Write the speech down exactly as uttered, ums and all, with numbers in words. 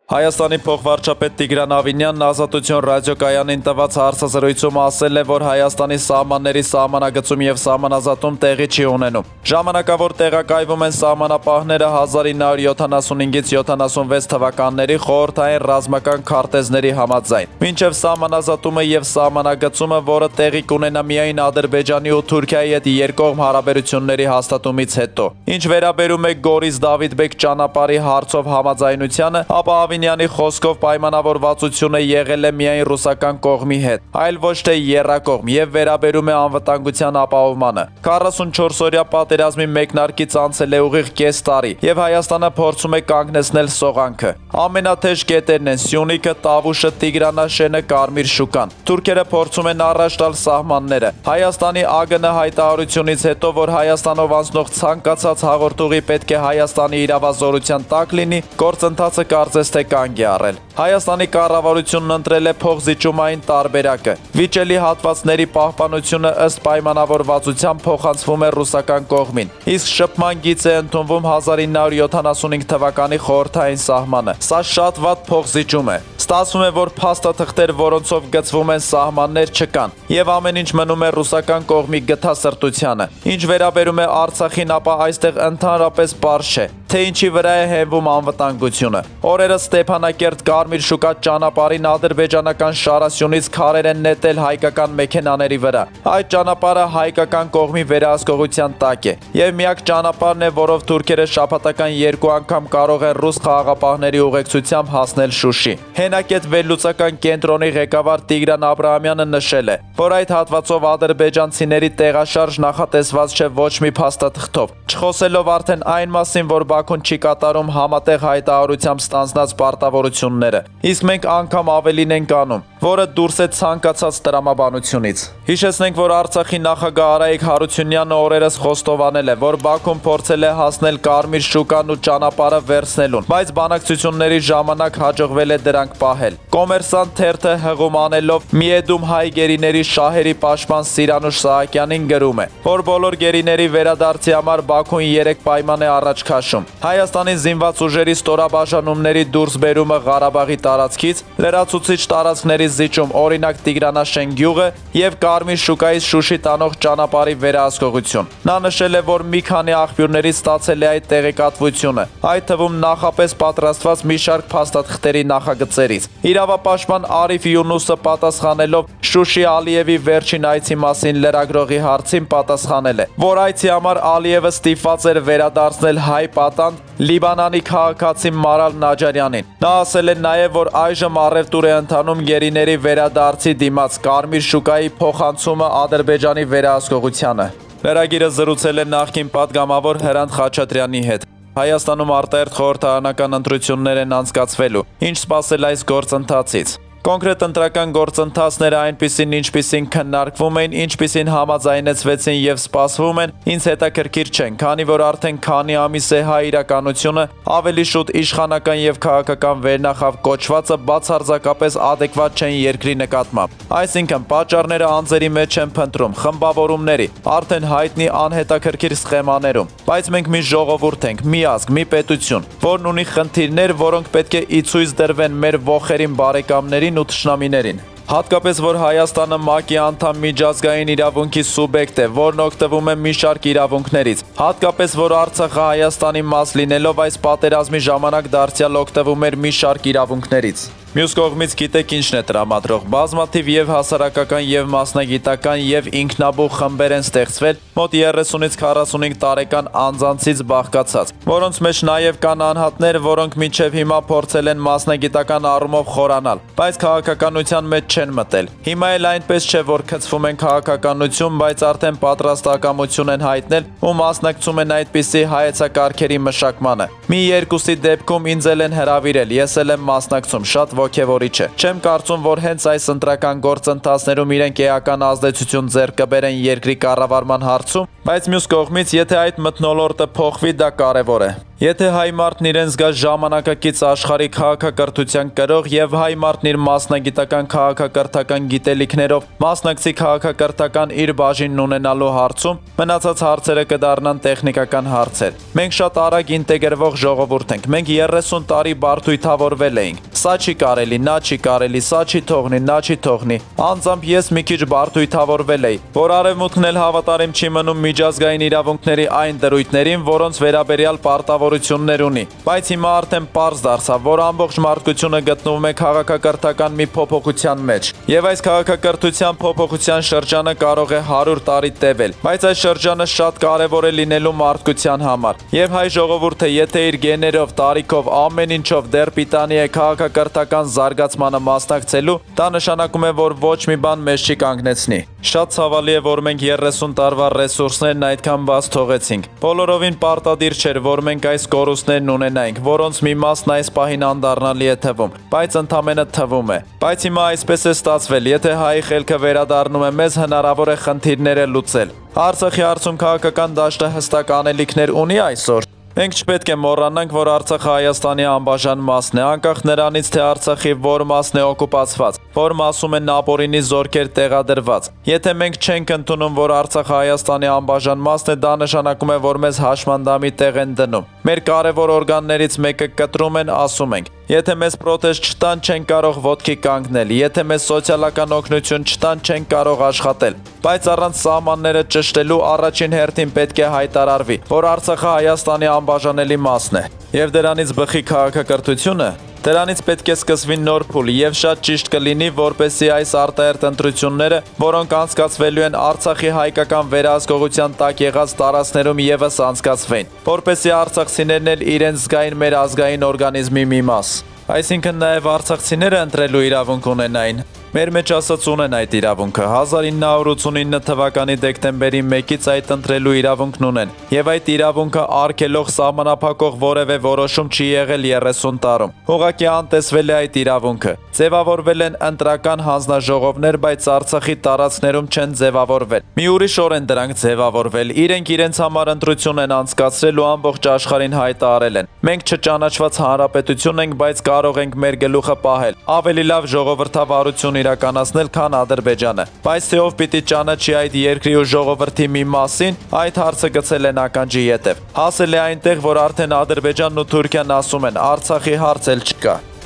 Հայաստանի փոխվարչապետ Տիգրան Ավինյանն Ազատություն ռադիոկայանին տված հարցազրույցում ասել է, որ Հայաստանի սահմանների սահմանագծում եւ սահմանազատում տեղի չի ունենում։ Ժամանակավոր տեղակայվում են սահմանապահները հազար ինը հարյուր յոթանասունհինգից յոթանասունվեց թվականների խորհրդային ռազմական քարտեզների համաձայն։ Մինչև սահմանազատումը եւ սահմանագծումը, որը տեղի կունենա միայն Ադրբեջանի ու Թուրքիայի հետ երկկողմ հարաբերությունների հաստատումից հետո։ Ինչ վերաբերում է Գորիս Դավիթբեկ ճանապարհի հարցով համաձայնությանը, ապա Ավինյանի խոսքով պայմանավորվածությունը եղել է միայն ռուսական կողմի հետ, այլ ոչ թե եռակողմ եւ վերաբերում է անվտանգության ապահովմանը։ քառասունչորս օրյա պատերազմի մեկնարկից անցել է ուղիղ կես տարի եւ Հայաստանը փորձում է կանգնեցնել սողանքը։ Ամենաթեժ կետերն են Սյունիքը, Տավուշը, Տիգրանաշենը, Կարմիր շուկան։ Թուրքերը փորձում են առաջ տալ սահմանները։ Հայաստանի ԱԳՆ հայտարարությունից հետո, որ Հայաստանով անցնող ցանկացած հաղորդուղի պետք է Հայաստանի իրավազորության տակ լինի, գործընթացը կարծես թե կանգ է առել։ Հայաստանի կառավարությունն ընտրել է փոխզիջումային տարբերակը։ Վիճելի հատվածների պահպանությունը ըստ պայմանավորվածության փոխանցվում է ռուսական կողմին, իսկ շփման գիծ է ընդունվում հազար ինը հարյուր յոթանասունհինգ թվականի խորհրդային սահմանը։ Սա շատ վատ փոխզիջում է։ Ստացվում է, որ փաստաթղթեր, որոնցով գծվում են սահմաններ, չկան, եւ ամեն ինչ մնում է ռուսական կողմի գթասրտությանը։ Ինչ վերաբերում է Արցախին, ապա այստեղ ընդհանրապես պարզ չէ, թե ինչի վրա է հենվում անվտանգությունը։ Օրերս Ստեփանակերտ Կարմիր շուկա ճանապարհին ադրբեջանական շարասյունից քարեր են նետել հայկական մեքենաների վրա։ Այդ ճանապարհը հայկական կողմի վերահսկողության տակ է եւ միակ ճանապարհն է, որով թուրքերը շաբաթական երկու անգամ կարող են ռուս խաղաղապահների ուղեկցությամբ հասնել Շուշի։ Հենակետ վերլուծական կենտրոնի ղեկավար Տիգրան Աբրահամյանը նշել է, որ այդ հատվածով ադրբեջանցիների տեղաշարժ նախատեսված չէ ոչ մի փաստաթղթով, չխոսելով արդեն այն մասին, որ Բաքուն չի կատարում համատեղ հայտարարությամբ ստանձնած պարտավորությունները, իսկ մենք անգամ ավելին ենք անում, որը դուրս է ցանկացած տրամաբանությունից։ Հիշեցնենք, որ Արցախի նախագահ Արայիկ Հարությունյանը օրերս խոստովանել է, որ Բաքուն փորձել է հասնել Կարմիր շուկան ու ճանապարհը վերցնելուն, բայց բանակցությունների ժամանակ հաջողվել է դրանք պահել։ Կոմերսանտ թերթը հղում անելով Միեդում հայ գերիների շահերի պաշտպան Սիրանուշ Սահակյանին գրում է, որ բոլոր գերիների վերադարձի համար Բաքուն երեք պայման է առաջ քաշում։ Հայաստանի զինված ուժերի ստորաբաժանումների դուրսբերումը Ղարաբաղի տարածքից, լրացուցիչ տարածքների զիջում, օրինակ Տիգրանաշեն գյուղը եւ Կարմիր շուկայից Շուշի տանող ճանապարհի վերահսկողություն։ Նա նշել է, որ մի քանի աղբյուրներից ստացել է այդ տեղեկատվությունը, այդ թվում նախապես պատրաստված մի շարք փաստաթղթերի նախագծերից։ Իրավապաշտպան Արիֆ Յունուսը պատասխանելով Շուշի Ալիևի վերջին այցի մասին լրագրողի հարցին պատասխանել է, որ այցի համար Ալիևը ստիպված էր վերադարձնել հայ պատանդ Լիբանանի քաղաքացի Մարալ Նաջարյանին։ Նա ասել է նաև, որ այժմ առևտուր է ընթանում գերիների վերադարձի դիմաց Կարմիր շուկայի փոխանցումը Ադրբեջանի վերահսկողությանը։ Լրագիրը զրուցել է նախկին պատգամավոր Հրանտ Խաչատրյանի հետ։ Հայաստանում արտահերթ խորհրդարանական ընտրություններ են անցկացվելու, ինչ սպասել այս գործընթացից։ Կոնկրետ ընտրական գործընթացները այնպիսին, ինչպիսին քննարկվում էին, ինչպիսին համաձայնեցվեցին եւ սպասվում են, ինձ հետաքրքիր չեն, քանի որ արդեն քանի ամիս է հայ իրականությունը ավելի շուտ իշխանական եւ քաղաքական վերնախավ կոչվածը բացարձակապես ադեկվատ չեն երկրի նկատմամբ։ Այսինքն պատճառները անձերի մեջ են փնտրում, խմբավորումների, արդեն հայտնի անհետաքրքիր սխեմաներում, բայց մենք մի ժողովուրդ ենք, մի ազգ, մի պետություն, որն ունի խնդիրներ, որոնք պետք է ի ցույց դրվեն մեր ողերին բարեկամներին ու թշնամիներին։ Հատկապես, որ Հայաստանը ՄԱԿ-ի անդամ միջազգային իրավունքի սուբյեկտ է, որն օգտվում է մի շարք իրավունքներից։ Հատկապես, որ Արցախը Հայաստանի մաս լինելով այս պատերազմի ժամանակ դարձյալ օգտվում էր մի շարք իրավունքներից։ Մյուս կողմից գիտեք ինչն է տրամադրող, բազմաթիվ եւ հասարակական եւ մասնագիտական եւ ինքնաբուխ խմբեր են ստեղծվել մոտ երեսունից քառասունհինգ տարեկան անձանցից բաղկացած, որոնց մեջ նաեւ կան անհատներ, որոնք մինչեւ հիմա փորձել են մասնագիտական առումով խորանալ, բայց քաղաքականության մեջ չեն մտել։ Հիմա էլ այնպես չէ, որ քծվում են քաղաքականություն, բայց արդեն պատրաստակամություն են հայտնել ու մասնակցում են այդպիսի հայեցակարգերի մշակմանը։ Մի երկուսի դեպքում ինձ էլ են հրավիրել, ես էլ եմ մասնակցում, շատ ոգևորիչ է։ Չեմ կարծում, որ հենց այս ընտրական գործընթացներում իրենք էական ազդեցություն ձեռք կբերեն երկրի կառավարման հարցում, բայց մյուս կողմից, եթե այդ մթնոլորտը փոխվի, դա կարևոր է։ Եթե հայ մարդն իրեն զգա ժամանակակից աշխարհի քաղաքակրթության կրող եւ հայ մարդն իր մասնագիտական քաղաքակրթական գիտելիքներով մասնակցի քաղաքակրթական իր բաժինն ունենալու հարցում, մնացած հարցերը կդառնան տեխնիկական հարցեր։ Մենք շատ արագ ինտեգրվող ժողովուրդ ենք։ Մենք երեսուն տարի բարդույթավորվել էինք։ Սա չի կարելի, նա չի կարելի, սա չի թողնի, նա չի թողնի։ Անձամբ ես մի քիչ բարդույթավորվել էի, որ արևմուտքն էլ հավատարիմ չի մնում միջազգային իրավունքների այն դրույթներին, որոնց վերաբերյալ պարտավորություններ ունի։ Բայց հիմա արդեն պարզ դարձավ, որ ամբողջ մարդկությունը գտնվում է քաղաքակրթական մի փոփոխության մեջ։ Եվ այս քաղաքակրթության փոփոխության շրջանը կարող է հարյուր տարի տևել, բայց այս շրջանը շատ կարևոր է լինելու մարդկության համար։ Եվ հայ ժողովուրդը, եթե իր գեներով, տարիքով, ամեն ինչով դեռ պիտանի է քաղաքակրթական զարգացմանը մասնակցելու, դա նշանակում է, որ ոչ մի բան մեզ չի կանգնեցնի։ Շատ ցավալի է, որ մենք երեսուն տարվա ռեսուրսներն այդքան բաց թողեցինք։ Բոլորովին պարտադիր չէր, որ մենք այս կորուստներն ունենայինք, որոնց մի մասն այս պահին անդառնալի է թվում, բայց ընդամենը թվում է։ Բայց հիմա այսպես է ստացվել, եթե հայի խելքը վերադառնում է մեզ, հնարավոր է խնդիրները լուծել։ Արցախի հարցում քաղաքական դաշտը հստակ անելիքներ ունի այսօր։ Մենք չպետք է մոռանանք, որ Արցախը Հայաստանի անբաժան մասն է, անկախ նրանից, թե Արցախի որ մասն է օկուպացված, որ մասում են ապօրինի զորքեր տեղադրված։ Եթե մենք չենք ընդունում, որ Արցախը Հայաստանի անբաժան մասն է, դա նշանակում է, որ մեզ հաշմանդամի տեղ են դնում։ Մեր կարևոր օրգաններից մեկը կտրում են, ասում ենք։ Եթե մեզ պրոտեստ չտան, չենք կարող ոտքի կանգնել, եթե մեզ սոցիալական օգնություն չտան, չենք կարող աշխատել։ Բայց առանց սահմանները ճշտելու առաջին հերթին պետք է հայտարարվի, որ Արցախը Հայաստանի անբաժանելի մասն է։ Եվ դրանից բխի քաղաքակրթությունը, դրանից պետք է սկսվի նոր փուլ եւ շատ ճիշտ կլինի, որպեսզի այս արտահերթ ընտրությունները, որոնք անցկացվելու են Արցախի հայկական վերահսկողության տակ եղած տարածքներում եւս անցկացվեն, որպեսզի արցախցիներն էլ իրենց զգային մեր ազգային օրգանիզմի մի մաս։ Այսինքն նաեւ արցախցիները ընտրելու իրավունք ունենային։ Մեր մեջ ասած ունեն այդ իրավունքը, հազար ինը հարյուր ութսունինը թվականի դեկտեմբերի մեկից այդ ընտրելու իրավունքն ունեն, եւ այդ իրավունքը արգելող սահմանափակող որևէ որոշում չի եղել երեսուն տարում։ Ուղղակի անտեսվել է այդ իրավունքը։ Ձևավորվել են ընտրական հանձնաժողովներ, բայց Արցախի տարածքներում չեն ձևավորվել։ Մի ուրիշ օր են դրանք ձևավորվել, իրենք իրենց համար ընտրություն են անցկացրել ու ամբողջ աշխարհին հայտարարել են։ Մենք չճանաչված հանրապետություն ենք, բայց կարող ենք մեր գլուխը պահել։ Ավելի լավ ժողովրդավարություն իրականացնել, քան Ադրբեջանը։ Բայց թե ով պիտի ճանաչի այդ երկրի ու ժողովրդի մի մասին, այդ հարցը գցել են ականջի ետև։ Հասել է այնտեղ, որ արդեն Ադրբեջանն ու Թուրքիան ասում են, Արցախի հարց էլ չկա։